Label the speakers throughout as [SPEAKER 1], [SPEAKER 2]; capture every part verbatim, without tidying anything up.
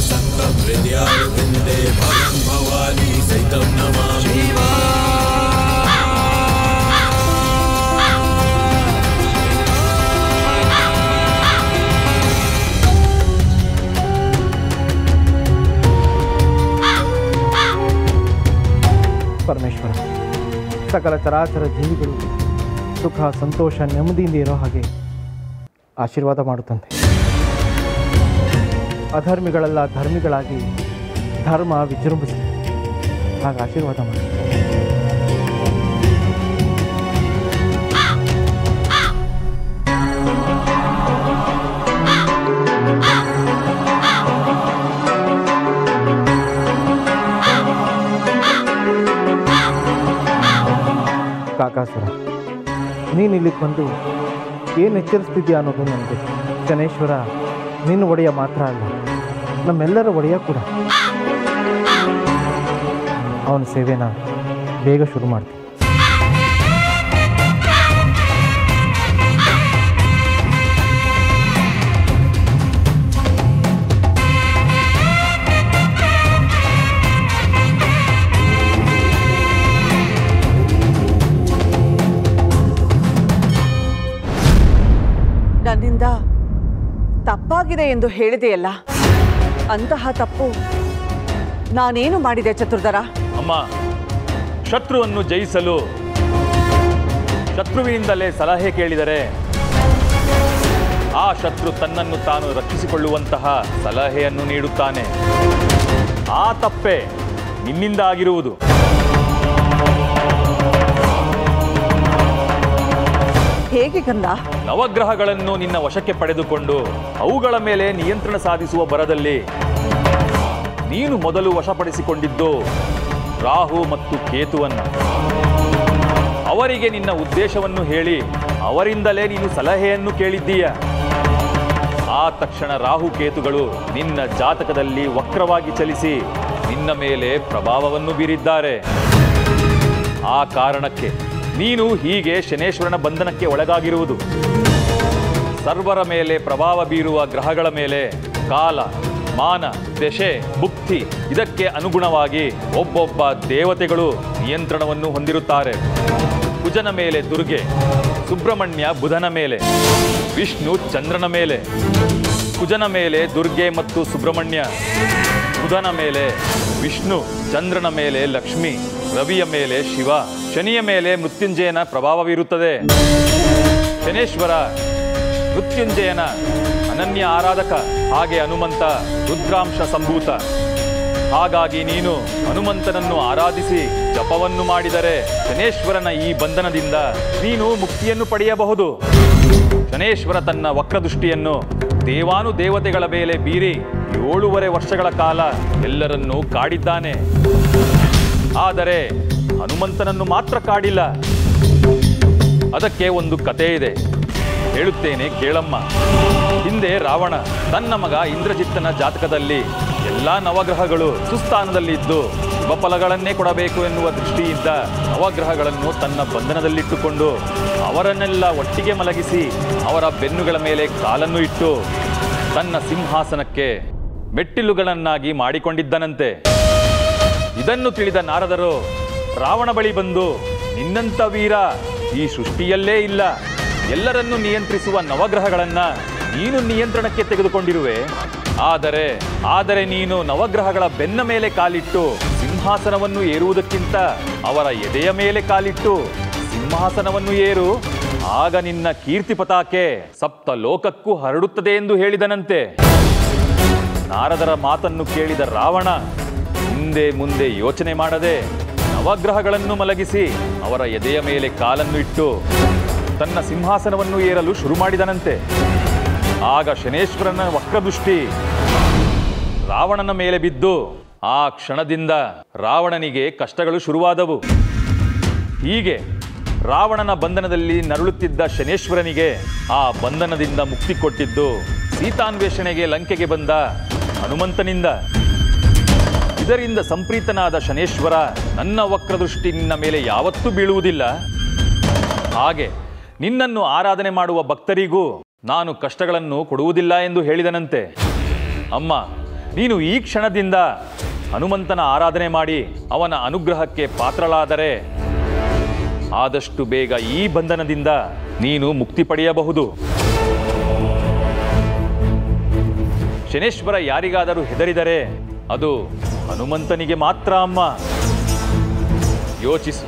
[SPEAKER 1] वसन्तं हृदयारविन्दे भवं भवानी सहितं नमामि
[SPEAKER 2] ಪರಮೇಶ್ವರ, ಸಕಲ ಚರಾಚರ ಜೀವಿಗಳು ಸುಖ ಸಂತೋಷ ನೆಮ್ಮದಿಯಿಂದ ಇರೋ ಹಾಗೆ ಆಶೀರ್ವಾದ ಮಾಡುತ್ತಂತೆ. ಅಧರ್ಮಿಗಳೆಲ್ಲ ಧರ್ಮಿಗಳಾಗಿ ಧರ್ಮ ವಿಜೃಂಭಿಸಿ ಹಾಗೆ ಆಶೀರ್ವಾದ ಮಾಡಿ. ಕಾಕಾಸುರ, ನೀನು ಇಲ್ಲಿಗೆ ಬಂದು ಏನು ಎಚ್ಚರಿಸ್ತಿದ್ಯಾ ಅನ್ನೋದು ನನಗೆ. ಶನೇಶ್ವರ ನಿನ್ನ ಒಡೆಯ ಮಾತ್ರ ಅಲ್ಲ, ನಮ್ಮೆಲ್ಲರ ಒಡೆಯ ಕೂಡ. ಅವನ ಸೇವೆನ ಬೇಗ ಶುರು ಮಾಡ್ತೀನಿ.
[SPEAKER 3] ನನ್ನಿಂದ ತಪ್ಪಾಗಿದೆ ಎಂದು ಹೇಳಿದೆಯಲ್ಲ, ಅಂತಹ ತಪ್ಪು ನಾನೇನು ಮಾಡಿದೆ ಚತುರ್ಧರ?
[SPEAKER 4] ಅಮ್ಮ, ಶತ್ರುವನ್ನು ಜಯಿಸಲು ಶತ್ರುವಿನಿಂದಲೇ ಸಲಹೆ ಕೇಳಿದರೆ ಆ ಶತ್ರು ತನ್ನನ್ನು ತಾನು ರಕ್ಷಿಸಿಕೊಳ್ಳುವಂತಹ ಸಲಹೆಯನ್ನು ನೀಡುತ್ತಾನೆ. ಆ ತಪ್ಪೇ ನಿನ್ನಿಂದ ಆಗಿರುವುದು.
[SPEAKER 3] ಹೇಗೆ ಕಂದ?
[SPEAKER 4] ನವಗ್ರಹಗಳನ್ನು ನಿನ್ನ ವಶಕ್ಕೆ ಪಡೆದುಕೊಂಡು ಅವುಗಳ ಮೇಲೆ ನಿಯಂತ್ರಣ ಸಾಧಿಸುವ ಬರದಲ್ಲಿ ನೀನು ಮೊದಲು ವಶಪಡಿಸಿಕೊಂಡಿದ್ದು ರಾಹು ಮತ್ತು ಕೇತುವನ್ನು. ಅವರಿಗೆ ನಿನ್ನ ಉದ್ದೇಶವನ್ನು ಹೇಳಿ ಅವರಿಂದಲೇ ನೀನು ಸಲಹೆಯನ್ನು ಕೇಳಿದ್ದೀಯ. ಆ ತಕ್ಷಣ ರಾಹು ಕೇತುಗಳು ನಿನ್ನ ಜಾತಕದಲ್ಲಿ ವಕ್ರವಾಗಿ ಚಲಿಸಿ ನಿನ್ನ ಮೇಲೆ ಪ್ರಭಾವವನ್ನು ಬೀರಿದ್ದಾರೆ. ಆ ಕಾರಣಕ್ಕೆ ನೀನು ಹೀಗೆ ಶನೇಶ್ವರನ ಬಂಧನಕ್ಕೆ ಒಳಗಾಗಿರುವುದು. ಸರ್ವರ ಮೇಲೆ ಪ್ರಭಾವ ಬೀರುವ ಗ್ರಹಗಳ ಮೇಲೆ ಕಾಲ, ಮಾನ, ದಶೆ, ಭುಕ್ತಿ ಇದಕ್ಕೆ ಅನುಗುಣವಾಗಿ ಒಬ್ಬೊಬ್ಬ ದೇವತೆಗಳು ನಿಯಂತ್ರಣವನ್ನು ಹೊಂದಿರುತ್ತಾರೆ. ಕುಜನ ಮೇಲೆ ದುರ್ಗೆ, ಸುಬ್ರಹ್ಮಣ್ಯ ಬುಧನ ಮೇಲೆ, ವಿಷ್ಣು ಚಂದ್ರನ ಮೇಲೆ. ಕುಜನ ಮೇಲೆ ದುರ್ಗೆ ಮತ್ತು ಸುಬ್ರಹ್ಮಣ್ಯ, ಬುಧನ ಮೇಲೆ ವಿಷ್ಣು, ಚಂದ್ರನ ಮೇಲೆ ಲಕ್ಷ್ಮಿ, ರವಿಯ ಮೇಲೆ ಶಿವ, ಶನಿಯ ಮೇಲೆ ಮೃತ್ಯುಂಜಯನ ಪ್ರಭಾವವಿರುತ್ತದೆ. ಶನೇಶ್ವರ ಮೃತ್ಯುಂಜಯನ ಅನನ್ಯ ಆರಾಧಕ, ಹಾಗೆ ಹನುಮಂತ ರುದ್ರಾಂಶ ಸಂಭೂತ. ಹಾಗಾಗಿ ನೀನು ಹನುಮಂತನನ್ನು ಆರಾಧಿಸಿ ಜಪವನ್ನು ಮಾಡಿದರೆ ಶನೇಶ್ವರನ ಈ ಬಂಧನದಿಂದ ನೀನು ಮುಕ್ತಿಯನ್ನು ಪಡೆಯಬಹುದು. ಶನೇಶ್ವರ ತನ್ನ ವಕ್ರದೃಷ್ಟಿಯನ್ನು ದೇವಾನು ದೇವತೆಗಳ ಮೇಲೆ ಬೀರಿ ಏಳೂವರೆ ವರ್ಷಗಳ ಕಾಲ ಎಲ್ಲರನ್ನೂ ಕಾಡಿದ್ದಾನೆ. ಆದರೆ ಹನುಮಂತನನ್ನು ಮಾತ್ರ ಕಾಡಿಲ್ಲ. ಅದಕ್ಕೆ ಒಂದು ಕಥೆ ಇದೆ, ಹೇಳುತ್ತೇನೆ ಕೇಳಮ್ಮ. ಹಿಂದೆ ರಾವಣ ತನ್ನ ಮಗ ಇಂದ್ರಜಿತ್ತನ ಜಾತಕದಲ್ಲಿ ಎಲ್ಲ ನವಗ್ರಹಗಳು ಸುಸ್ಥಾನದಲ್ಲಿದ್ದು ಶುಭಫಲಗಳನ್ನೇ ಕೊಡಬೇಕು ಎನ್ನುವ ದೃಷ್ಟಿಯಿಂದ ನವಗ್ರಹಗಳನ್ನು ತನ್ನ ಬಂಧನದಲ್ಲಿಟ್ಟುಕೊಂಡು ಅವರನ್ನೆಲ್ಲ ಒಟ್ಟಿಗೆ ಮಲಗಿಸಿ ಅವರ ಬೆನ್ನುಗಳ ಮೇಲೆ ಕಾಲನ್ನು ಇಟ್ಟು ತನ್ನ ಸಿಂಹಾಸನಕ್ಕೆ ಮೆಟ್ಟಿಲುಗಳನ್ನಾಗಿ ಮಾಡಿಕೊಂಡಿದ್ದನಂತೆ. ಇದನ್ನು ತಿಳಿದ ನಾರದರು ರಾವಣ ಬಳಿ ಬಂದು, ನಿನ್ನಂಥ ವೀರ ಈ ಸೃಷ್ಟಿಯಲ್ಲೇ ಇಲ್ಲ, ಎಲ್ಲರನ್ನೂ ನಿಯಂತ್ರಿಸುವ ನವಗ್ರಹಗಳನ್ನು ನೀನು ನಿಯಂತ್ರಣಕ್ಕೆ ತೆಗೆದುಕೊಂಡಿರುವೆ. ಆದರೆ ಆದರೆ ನೀನು ನವಗ್ರಹಗಳ ಬೆನ್ನ ಮೇಲೆ ಕಾಲಿಟ್ಟು ಸಿಂಹಾಸನವನ್ನು ಏರುವುದಕ್ಕಿಂತ ಅವರ ಎದೆಯ ಮೇಲೆ ಕಾಲಿಟ್ಟು ಸಿಂಹಾಸನವನ್ನು ಏರು, ಆಗ ನಿನ್ನ ಕೀರ್ತಿ ಪತಾಕೆ ಸಪ್ತ ಲೋಕಕ್ಕೂ ಹರಡುತ್ತದೆ ಎಂದು ಹೇಳಿದನಂತೆ. ನಾರದರ ಮಾತನ್ನು ಕೇಳಿದ ರಾವಣ ಹಿಂದೆ ಮುಂದೆ ಯೋಚನೆ ಮಾಡದೆ ನವಗ್ರಹಗಳನ್ನು ಮಲಗಿಸಿ ಅವರ ಎದೆಯ ಮೇಲೆ ಕಾಲನ್ನು ಇಟ್ಟು ತನ್ನ ಸಿಂಹಾಸನವನ್ನು ಏರಲು ಶುರು ಮಾಡಿದನಂತೆ. ಆಗ ಶನೇಶ್ವರನ ವಕ್ರದೃಷ್ಟಿ ರಾವಣನ ಮೇಲೆ ಬಿದ್ದು ಆ ಕ್ಷಣದಿಂದ ರಾವಣನಿಗೆ ಕಷ್ಟಗಳು ಶುರುವಾದವು. ಹೀಗೆ ರಾವಣನ ಬಂಧನದಲ್ಲಿ ನರಳುತ್ತಿದ್ದ ಶನೇಶ್ವರನಿಗೆ ಆ ಬಂಧನದಿಂದ ಮುಕ್ತಿ ಕೊಟ್ಟಿದ್ದು ಸೀತಾನ್ವೇಷಣೆಗೆ ಲಂಕೆಗೆ ಬಂದ ಹನುಮಂತನಿಂದ. ಇದರಿಂದ ಸಂಪ್ರೀತನಾದ ಶನೇಶ್ವರ ನನ್ನ ವಕ್ರದೃಷ್ಟಿ ನಿನ್ನ ಮೇಲೆ ಯಾವತ್ತೂ ಬೀಳುವುದಿಲ್ಲ, ಹಾಗೆ ನಿನ್ನನ್ನು ಆರಾಧನೆ ಮಾಡುವ ಭಕ್ತರಿಗೂ ನಾನು ಕಷ್ಟಗಳನ್ನು ಕೊಡುವುದಿಲ್ಲ ಎಂದು ಹೇಳಿದನಂತೆ. ಅಮ್ಮ, ನೀನು ಈ ಕ್ಷಣದಿಂದ ಹನುಮಂತನ ಆರಾಧನೆ ಮಾಡಿ ಅವನ ಅನುಗ್ರಹಕ್ಕೆ ಪಾತ್ರಳಾದರೆ ಆದಷ್ಟು ಬೇಗ ಈ ಬಂಧನದಿಂದ ನೀನು ಮುಕ್ತಿ ಪಡೆಯಬಹುದು. ಶನೇಶ್ವರ ಯಾರಿಗಾದರೂ ಹೆದರಿದರೆ ಅದು ಹನುಮಂತನಿಗೆ ಮಾತ್ರ ಅಮ್ಮ. ಯೋಚಿಸು.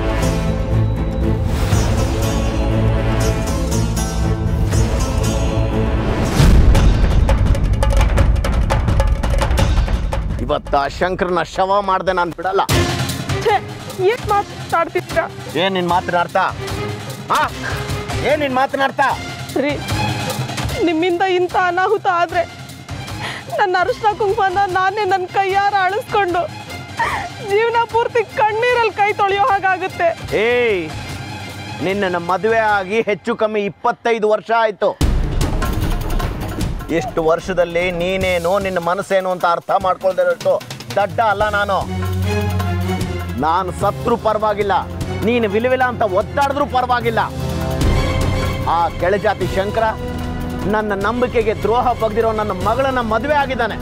[SPEAKER 5] ಇವತ್ತ ಶಂಕರನ ಶವ ಮಾಡ್ದೆ ನಾನು ಬಿಡಲ್ಲ.
[SPEAKER 6] ಏನ್ ಮಾತಾಡ್ತಿದ್ರ?
[SPEAKER 5] ಏನ್ ನಿನ್ ಮಾತನಾಡ್ತ ಏನ್ ನಿನ್ ಮಾತನಾಡ್ತ
[SPEAKER 6] ರೀ, ನಿಮ್ಮಿಂದ ಇಂಥ ಅನಾಹುತ ಆದ್ರೆ ನನ್ನ ಅರಿಶಿನ ಕುಂಕುಮನ ನಾನೇ ನನ್ನ ಕೈಯಾರ ಅಳಿಸ್ಕೊಂಡು ಜೀವನ ಪೂರ್ತಿ ಕಣ್ಣೀರಲ್ಲಿ ಕೈ ತೊಳೆಯೋ ಹಾಗಾಗುತ್ತೆ.
[SPEAKER 5] ಏಯ್, ನಿನ್ನ ಮದುವೆ ಆಗಿ ಹೆಚ್ಚು ಕಮ್ಮಿ ಇಪ್ಪತ್ತೈದು ವರ್ಷ ಆಯ್ತು. ಎಷ್ಟು ವರ್ಷದಲ್ಲಿ ನೀನೇನು ನಿನ್ನ ಮನಸ್ಸೇನು ಅಂತ ಅರ್ಥ ಮಾಡ್ಕೊಳ್ದಿರೋಷ್ಟು ದಡ್ಡ ಅಲ್ಲ ನಾನು. ನಾನು ಸತ್ರು ಪರವಾಗಿಲ್ಲ, ನೀನು ವಿಲವಿಲ ಅಂತ ಒದ್ದಾಡಿದ್ರೂ ಪರವಾಗಿಲ್ಲ. ಆ ಕೆಳಜಾತಿ ಶಂಕರ ನನ್ನ ನಂಬಿಕೆಗೆ ದ್ರೋಹ ಬಗ್ದಿರೋ ನನ್ನ ಮಗಳನ್ನ ಮದುವೆ ಆಗಿದ್ದಾನೆ.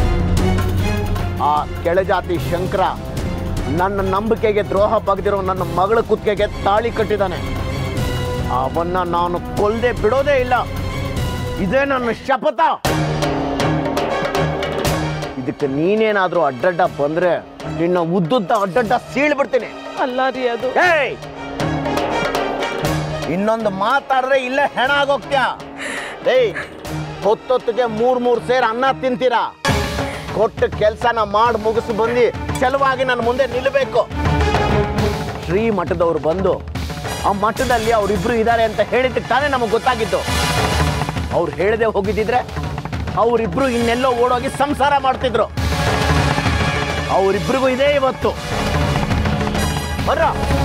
[SPEAKER 5] ಆ ಕೆಳಜಾತಿ ಶಂಕರ ನನ್ನ ನಂಬಿಕೆಗೆ ದ್ರೋಹ ಬಗ್ದಿರೋ ನನ್ನ ಮಗಳ ಕುತ್ತಿಗೆಗೆ ತಾಳಿ ಕಟ್ಟಿದ್ದಾನೆ. ಅವನ್ನ ನಾನು ಕೊಲ್ಲದೆ ಬಿಡೋದೇ ಇಲ್ಲ. ಇದೇ ನನ್ನ ಶಪಥ. ಇದಕ್ಕೆ ನೀನೇನಾದ್ರೂ ಅಡ್ಡಡ್ಡ ಬಂದ್ರೆ ನಿನ್ನ ಉದ್ದುದ್ದ ಅಡ್ಡಡ್ಡ ಸೀಳ್ಬಿಡ್ತೀನಿ.
[SPEAKER 6] ಅಲ್ಲ ರೀ, ಅದು
[SPEAKER 5] ಇನ್ನೊಂದು ಮಾತಾಡಿದ್ರೆ ಇಲ್ಲೇ ಹೆಣ ಆಗೋಗ್ತ್ಯಾ. ಏಯ್, ಹೊತ್ತೊತ್ತಿಗೆ ಮೂರ್ ಮೂರ್ ಸೇರ್ ಅನ್ನ ತಿಂತೀರಾ. ಕೊಟ್ಟ ಕೆಲ್ಸನ ಮಾಡಿ ಮುಗಿಸಿ ಬಂದು ಚೆಲುವಾಗಿ ನನ್ನ ಮುಂದೆ ನಿಲ್ಲಬೇಕು. ಶ್ರೀ ಮಠದವ್ರು ಬಂದು ಆ ಮಠದಲ್ಲಿ ಅವರಿಬ್ರು ಇದ್ದಾರೆ ಅಂತ ಹೇಳಿದ್ದಕ್ಕೆ ತಾನೇ ನಮಗೆ ಗೊತ್ತಾಗಿದ್ದು. ಅವ್ರು ಹೇಳದೆ ಹೋಗಿದ್ದಿದ್ರೆ ಅವರಿಬ್ರು ಇನ್ನೆಲ್ಲೋ ಓಡೋಗಿ ಸಂಸಾರ ಮಾಡ್ತಿದ್ರು. ಅವರಿಬ್ರಿಗೂ ಇದೇ ಇವತ್ತು. ಬರ್ರ.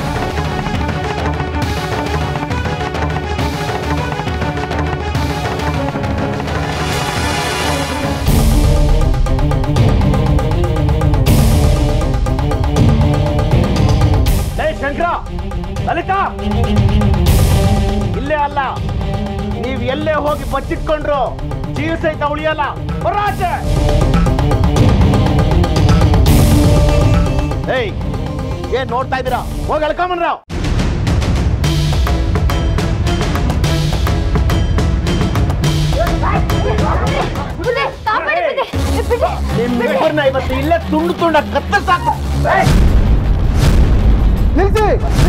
[SPEAKER 5] ಶಂಕರ, ಲಲಿತಾ, ಇಲ್ಲೇ ಅಲ್ಲ, ನೀವ್ ಎಲ್ಲೇ ಹೋಗಿ ಬಚ್ಚಿಟ್ಕೊಂಡ್ರು ಜೀವ ಸಹಿತ ಉಳಿಯಲ್ಲ. ಬರಾಚೆ. ಏಯ್, ಏನ್ ನೋಡ್ತಾ ಇದ್ದೀರಾ? ಹೋಗಿ ಎಳ್ಕೊಂಬನ್ರ. ನಿಮ್ಮಿಬ್ಬರನ್ನ ಇವತ್ತು ಇಲ್ಲೇ ತುಂಡು ತುಂಡ ಕತ್ತ ಸಾಕು.
[SPEAKER 2] ನಿಲ್ಸಿ,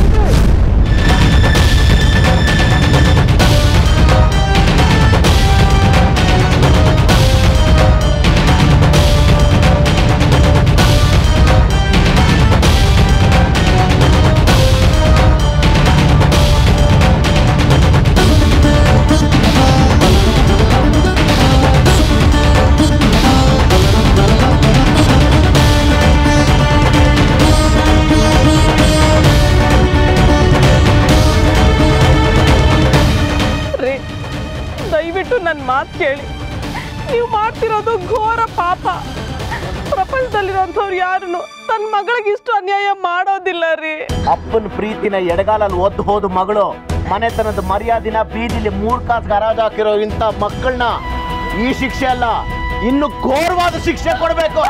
[SPEAKER 6] ನನ್ನ ಮಾತು ಕೇಳಿ. ನೀವು ಮಾಡ್ತಿರೋದು ಘೋರ ಪಾಪ. ಪ್ರಪಂಚದಲ್ಲಿರೋಂಥವ್ರು ಯಾರನ್ನು ತನ್ನ ಮಗಳಿಗೆ ಇಷ್ಟು ಅನ್ಯಾಯ ಮಾಡೋದಿಲ್ಲ ರೀ.
[SPEAKER 5] ಅಪ್ಪನ ಪ್ರೀತಿನ ಎಡಗಾಲಲ್ಲಿ ಒದ್ದು ಹೋದ ಮಗಳು ಮನೆತನದ ಮರ್ಯಾದಿನ ಬೀದಿಲಿ ಮೂರ್ ಕಾಸು ಗರಾಜ್ ಹಾಕಿರೋ ಇಂಥ ಮಕ್ಕಳನ್ನ ಈ ಶಿಕ್ಷೆ ಅಲ್ಲ, ಇನ್ನು ಘೋರವಾದ ಶಿಕ್ಷೆ ಕೊಡಬೇಕು.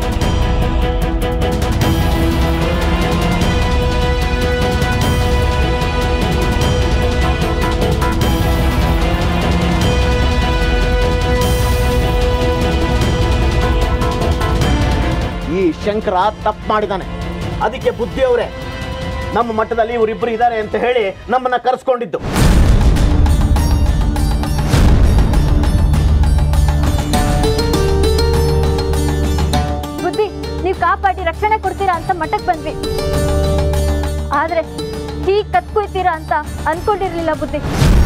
[SPEAKER 5] ಈ ಶಂಕರ ತಪ್ಪು ಮಾಡಿದಾನೆ. ಅದಕ್ಕೆ ಬುದ್ಧಿಯವರೇ ನಮ್ಮ ಮಠದಲ್ಲಿ ಇವರಿಬ್ರು ಇದ್ದಾರೆ ಅಂತ ಹೇಳಿ ನಮ್ಮನ್ನ ಕರೆಸ್ಕೊಂಡಿದ್ದು.
[SPEAKER 7] ಬುದ್ಧಿ, ನೀವು ಕಾಪಾಡಿ ರಕ್ಷಣೆ ಕೊಡ್ತೀರಾ ಅಂತ ಮಠಕ್ಕೆ ಬಂದ್ವಿ. ಆದ್ರೆ ಹೀಗೆ ಕತ್ಕೊಯ್ತೀರಾ ಅಂತ ಅನ್ಕೊಂಡಿರ್ಲಿಲ್ಲ ಬುದ್ಧಿ.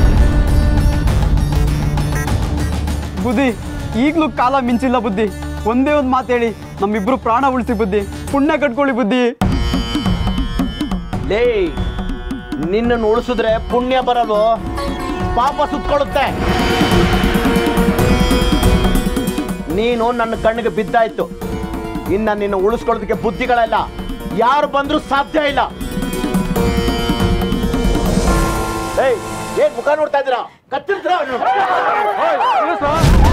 [SPEAKER 8] ಬುದ್ಧಿ, ಈಗಲೂ ಕಾಲ ಮಿಂಚಿಲ್ಲ ಬುದ್ಧಿ. ಒಂದೇ ಒಂದು ಮಾತು ಹೇಳಿ ನಮ್ಮಿಬ್ರು ಪ್ರಾಣ ಉಳಿಸಿ ಬುದ್ಧಿ. ಪುಣ್ಯ ಕಟ್ಕೊಳ್ಳಿ ಬುದ್ಧಿ.
[SPEAKER 5] ಲೇ, ನಿನ್ನನ್ನು ಉಳಿಸಿದ್ರೆ ಪುಣ್ಯ ಬರಲು ಪಾಪ ಸುತ್ತಕೊಳ್ಳುತ್ತೆ. ನೀನು ನನ್ನ ಕಣ್ಣಿಗೆ ಬಿದ್ದಾಯ್ತು. ಇನ್ನ ನಿನ್ನ ಉಳಿಸ್ಕೊಳ್ಳೋದಕ್ಕೆ ಬುದ್ಧಿಗಳೆಲ್ಲ ಯಾರು ಬಂದ್ರೂ ಸಾಧ್ಯ ಇಲ್ಲ. ಏಯ್, ಏನ್ ಮುಖ ನೋಡ್ತಾ ಇದ್ದೀರಾ? ಕತ್ತಿರ್ತೀರಾ?